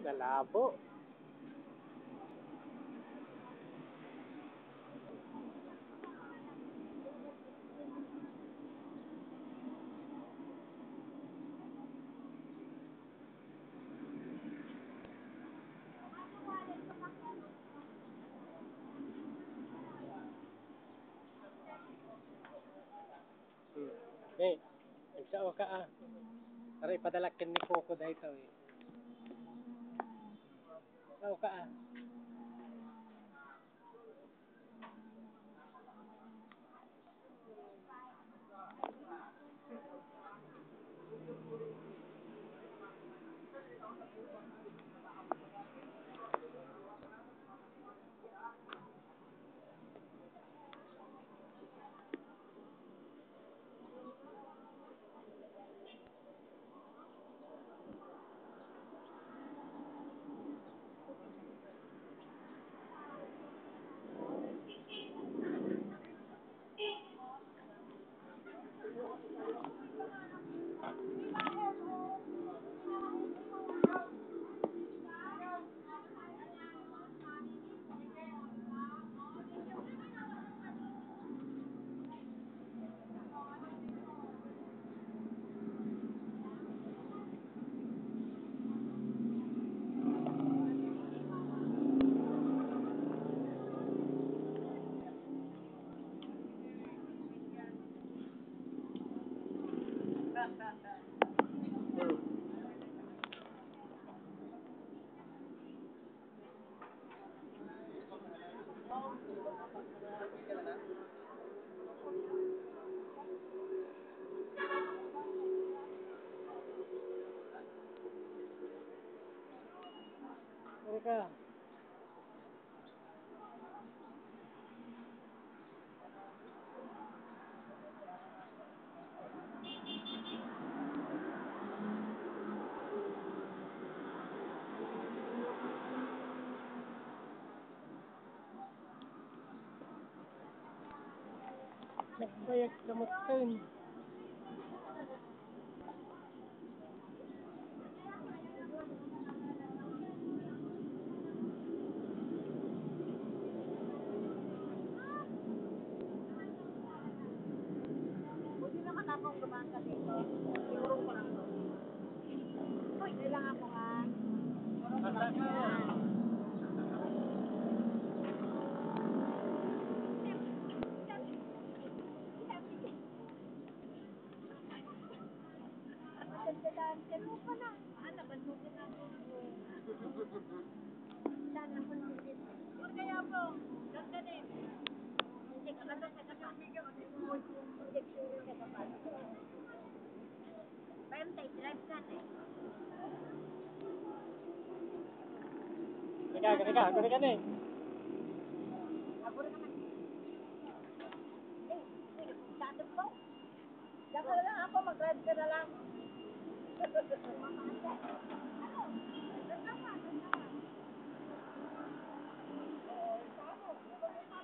Nalabo. Eh, nagsao ka ah. Aray, padalakin ni Coco dahil ito eh. Sao ka ah. Teka. Nagbayag gamot din. Buti naman akong dumaan ka dito. Siguro ko lang to. Uy, kailangan ako ha. Siguro ko lang yan. Magandaan ka mo pa na. Nabandukin natin ako. Sana ko lang din. Huwag kaya po. Ganda din. Hindi ka lang sa kapatid. Injection din sa kapatid. Parang tayo drive ka na eh. Teka na eh. Aburo naman. Tatag po. Diyan ka na lang ako, mag-drive ka na lang. Ano?